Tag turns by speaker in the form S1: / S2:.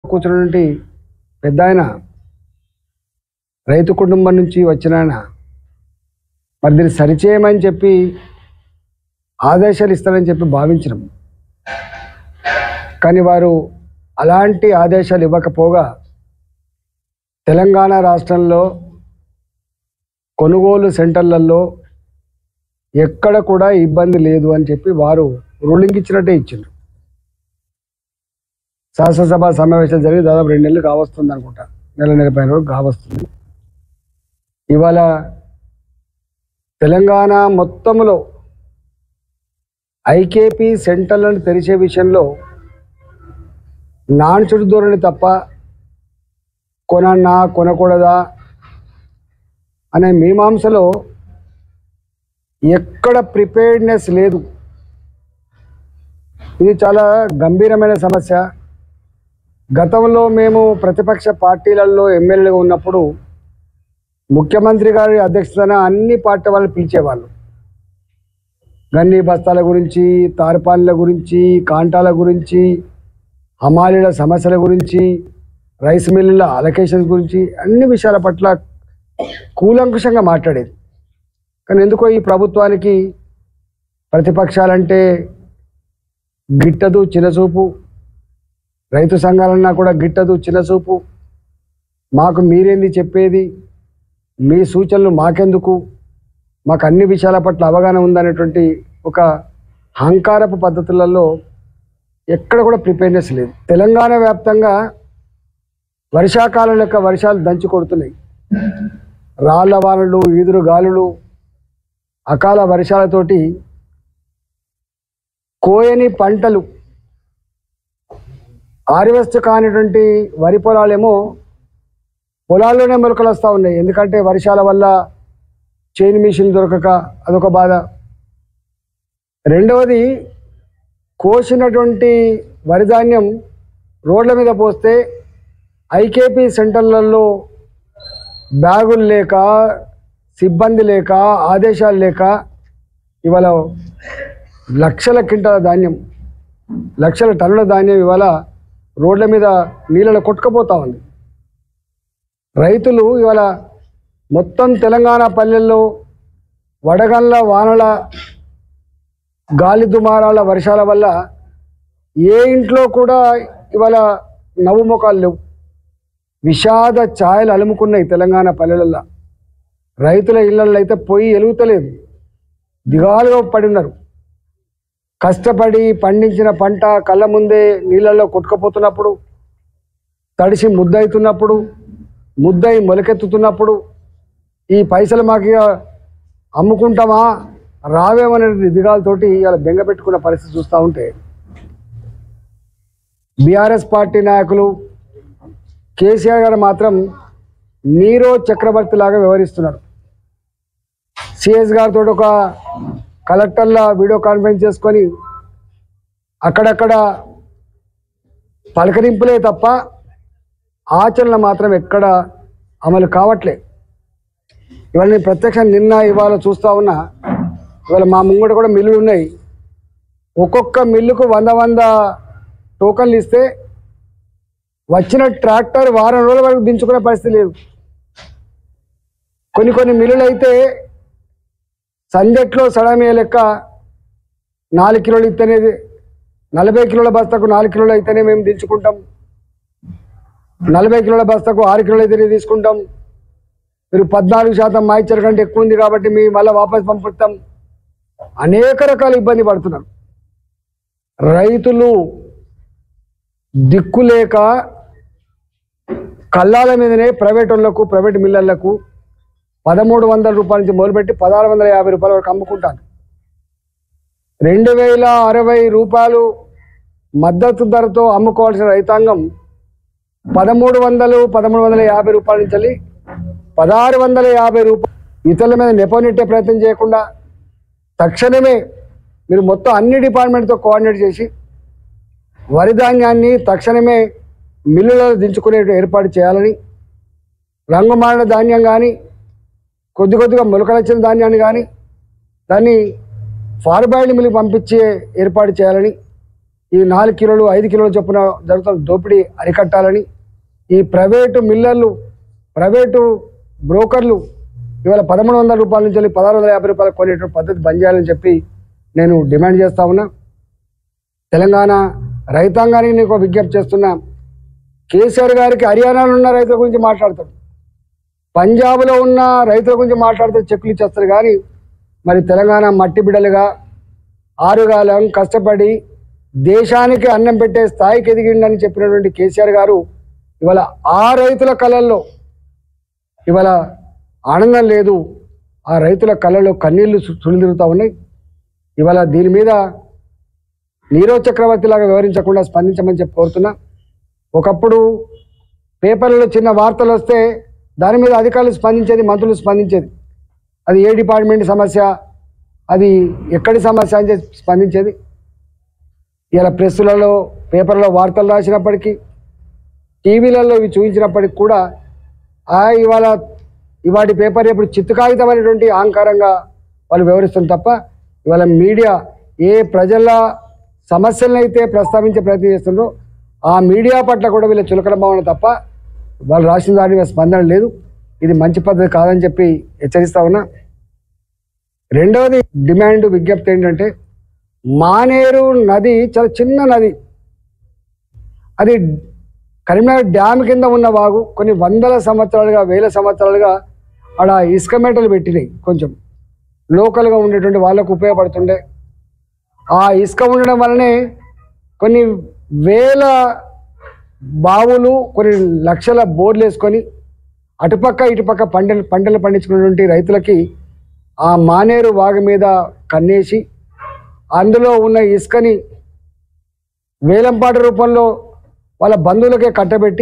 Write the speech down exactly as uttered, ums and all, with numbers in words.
S1: కూర్చున్నటువంటి పెద్దాయన రైతు కుటుంబం నుంచి వచ్చిన ఆయన మరి దీన్ని సరిచేయమని చెప్పి ఆదేశాలు ఇస్తారని చెప్పి భావించడం. కానీ వారు అలాంటి ఆదేశాలు ఇవ్వకపోగా తెలంగాణ రాష్ట్రంలో కొనుగోలు సెంటర్లలో ఎక్కడ కూడా ఇబ్బంది లేదు అని చెప్పి వారు రూలింగ్ ఇచ్చినట్టే ఇచ్చిండ్రు. శాసనసభ సమావేశాలు జరిగి దాదాపు రెండు నెలలు కావస్తుంది అనుకుంటా, నెల నెల పైన రోజు కావస్తుంది. ఇవాళ తెలంగాణ మొత్తంలో ఐకేపీ సెంటర్లను తెరిచే విషయంలో నాన్చుడు ధోరణి తప్ప కొనన్నా కొనకూడదా అనే మీమాంసలో ఎక్కడ ప్రిపేర్డ్నెస్ లేదు. ఇది చాలా గంభీరమైన సమస్య. గతంలో మేము ప్రతిపక్ష పార్టీలలో ఎమ్మెల్యేగా ఉన్నప్పుడు ముఖ్యమంత్రి గారి అధ్యక్షతన అన్ని పార్టీ వాళ్ళు పిలిచేవాళ్ళు. గన్ని బస్తాల గురించి, తార్పాన్ల గురించి, కాంటాల గురించి, హమాలీల సమస్యల గురించి, రైస్ మిల్లుల అలొకేషన్స్ గురించి అన్ని విషయాల పట్ల కూలంకుషంగా మాట్లాడేది. కానీ ఎందుకో ఈ ప్రభుత్వానికి ప్రతిపక్షాలంటే గిట్టదు, చిన్నచూపు. రైతు సంఘాలన్నా కూడా గిట్టదు, చిన్నచూపు. మాకు మీరేంది చెప్పేది, మీ సూచనలు మాకెందుకు, మాకు అన్ని విషయాల పట్ల అవగాహన ఉందనేటువంటి ఒక అహంకారపు పద్ధతులలో ఎక్కడ కూడా ప్రిపేర్నెస్ లేదు. తెలంగాణ వ్యాప్తంగా వర్షాకాలం లెక్క వర్షాలు దంచి కొడుతున్నాయి. రాళ్ల వానలు, ఈదురు గాలులు, అకాల వర్షాలతోటి కోయని పంటలు, ఆరివెస్ట్ కానిటువంటి వరి పొలాలేమో పొలాల్లోనే మొలకలు వస్తూ ఉన్నాయి. ఎందుకంటే వర్షాల వల్ల చైన్ మిషన్ దొరకక అదొక బాధ. రెండవది, కోసినటువంటి వరి ధాన్యం రోడ్ల మీద పోస్తే ఐకేపీ సెంటర్లలో బ్యాగులు లేక, సిబ్బంది లేక, ఆదేశాలు లేక ఇవాళ లక్షల క్వింటాల ధాన్యం, లక్షల టన్నుల ధాన్యం ఇవాళ రోడ్ల మీద నీళ్ళలో కొట్టుకుపోతూ ఉంది. రైతులు ఇవాళ మొత్తం తెలంగాణ పల్లెల్లో వడగళ్ళ వానల, గాలి దుమారాల, వర్షాల వల్ల ఏ ఇంట్లో కూడా ఇవాళ నవ్వు ముఖాలు లేవు. విషాద ఛాయలు అలుముకున్నాయి తెలంగాణ పల్లెలలో. రైతుల ఇళ్లలో అయితే పొయ్యి ఎలుగుతలేదు, దిగాలుగా పడి ఉన్నారు. కష్టపడి పండించిన పంట కళ్ళ ముందే నీళ్ళల్లో కొట్టుకుపోతున్నప్పుడు, తడిసి ముద్దవుతున్నప్పుడు, ముద్దయి మొలకెత్తుతున్నప్పుడు ఈ పైసలు మాకు అమ్ముకుంటామా రావేమనే దిగాలతోటి ఇలా బెంగ పెట్టుకున్న పరిస్థితి చూస్తూ ఉంటే బీఆర్ఎస్ పార్టీ నాయకులు కేసీఆర్ గారు మాత్రం నీరో చక్రవర్తి లాగా వ్యవహరిస్తున్నారు. సిఎస్ గారితో ఒక కలెక్టర్ల వీడియో కాన్ఫరెన్స్ చేసుకొని అక్కడక్కడ పలకరింపులే తప్ప ఆచరణ మాత్రం ఎక్కడ అమలు కావట్లే. ఇవాళ నేను ప్రత్యక్షం నిన్న ఇవాళ చూస్తూ ఉన్నా. ఇవాళ మా ముంగట కూడా మిల్లులు ఉన్నాయి. ఒక్కొక్క మిల్లుకు వంద వంద టోకన్లు ఇస్తే వచ్చిన ట్రాక్టర్ వారం రోజుల వరకు దించుకునే పరిస్థితి లేదు. కొన్ని కొన్ని మిల్లులు అయితే సందెట్లో సడమియా లెక్క నాలుగు కిలోలు ఇస్తేనే, నలభై కిలోల బస్తాకు నాలుగు కిలోలు అయితేనే మేము దించుకుంటాం, నలభై కిలోల బస్తాకు ఆరు కిలోలు అయితేనే తీసుకుంటాం, మీరు పద్నాలుగు శాతం మాయిచ్చర్ కంటే ఎక్కువ ఉంది కాబట్టి మీ మళ్ళీ వాపస్ పంపిస్తాం. అనేక రకాల ఇబ్బంది పడుతున్నారు రైతులు. దిక్కులేక కళ్ళాల మీదనే ప్రైవేట్ వాళ్ళకు, ప్రైవేట్ మిల్లర్లకు పదమూడు వందల రూపాయల నుంచి మొదలుపెట్టి పదహారు వందల యాభై రూపాయల వరకు అమ్ముకుంటాను. రెండు వేల అరవై రూపాయలు మద్దతు ధరతో అమ్ముకోవాల్సిన రైతాంగం పదమూడు వందలు పదమూడు వందల యాభై రూపాయల నుంచి పదహారు వందల యాభై రూపాయలు ఇతరుల మీద నెపోనెట్టే ప్రయత్నం చేయకుండా తక్షణమే మీరు మొత్తం అన్ని డిపార్ట్మెంట్తో కోఆర్డినేట్ చేసి వరి ధాన్యాన్ని తక్షణమే మిల్లులలో దించుకునే ఏర్పాటు చేయాలని, రంగు మారిన ధాన్యం కానీ, కొద్ది కొద్దిగా మొలకలొచ్చిన ధాన్యాన్ని కానీ దాన్ని ఫార్బాయిల్డ్ మిల్లుకి పంపించే ఏర్పాటు చేయాలని, ఈ నాలుగు కిలోలు ఐదు కిలోలు చొప్పున జరుగుతున్న దోపిడీ అరికట్టాలని, ఈ ప్రైవేటు మిల్లర్లు ప్రైవేటు బ్రోకర్లు ఇవాళ పదమూడు వందల రూపాయల నుంచి వెళ్ళి పదహారు వందల యాభై రూపాయలు కొనేటువంటి పద్ధతి బంద్ చేయాలని చెప్పి నేను డిమాండ్ చేస్తా ఉన్నా. తెలంగాణ రైతాంగానికి నేను విజ్ఞప్తి చేస్తున్నా, కేసీఆర్ గారికి హర్యానాలో ఉన్న రైతుల గురించి మాట్లాడతాడు, పంజాబ్లో ఉన్న రైతుల గురించి మాట్లాడితే చెక్కులు ఇచ్చేస్తారు. కానీ మరి తెలంగాణ మట్టి బిడ్డలుగా ఆరుగాలం కష్టపడి దేశానికి అన్నం పెట్టే స్థాయికి ఎదిగిండని చెప్పినటువంటి కేసీఆర్ గారు ఇవాళ ఆ రైతుల కళల్లో ఇవాళ ఆనందం లేదు, ఆ రైతుల కళ్ళలో కన్నీళ్లు చులుదిరుగుతూ ఉన్నాయి. ఇవాళ దీని మీద నీరవ్ చక్రవర్తి లాగా వివరించకుండా స్పందించమని చెప్పి కోరుతున్నా. ఒకప్పుడు పేపర్లలో చిన్న వార్తలు వస్తే దాని మీద అధికారులు స్పందించేది, మంత్రులు స్పందించేది, అది ఏ డిపార్ట్మెంట్ సమస్య, అది ఎక్కడి సమస్య అని చెప్పి స్పందించేది. ఇలా ప్రెస్సులలో పేపర్లో వార్తలు రాసినప్పటికీ టీవీలలో ఇవి చూపించినప్పటికి కూడా ఆ ఇవాళ ఇవాటి పేపర్ ఎప్పుడు చిత్తు కాగితం అనేటువంటి అహంకారంగా వాళ్ళు వివరిస్తుంది తప్ప ఇవాళ మీడియా ఏ ప్రజల సమస్యలను అయితే ప్రస్తావించే ప్రయత్నం చేస్తుందో ఆ మీడియా పట్ల కూడా వీళ్ళ చులకన భావన తప్ప వాళ్ళు రాసిన దాని మీద స్పందన లేదు. ఇది మంచి పద్ధతి కాదని చెప్పి హెచ్చరిస్తా ఉన్నా. రెండవది డిమాండ్ విజ్ఞప్తి ఏంటంటే, మానేరు నది చాలా చిన్న నది, అది కరీంనగర్ డ్యామ్ కింద ఉన్న వాగు. కొన్ని వందల సంవత్సరాలుగా వేల సంవత్సరాలుగా ఆడ ఇసుక మేటలు పెట్టినాయి, కొంచెం లోకల్గా ఉండేటువంటి వాళ్ళకు ఉపయోగపడుతుండే. ఆ ఇసుక ఉండడం వల్లనే కొన్ని వేల బావులు కొన్ని లక్షల బోర్లు వేసుకొని అటుపక్క ఇటుపక్క పంటలు పంటలు పండించుకున్నటువంటి రైతులకి ఆ మానేరు వాగు మీద కన్నేసి అందులో ఉన్న ఇసుకని వేలంపాట రూపంలో వాళ్ళ బంధువులకే కట్టబెట్టి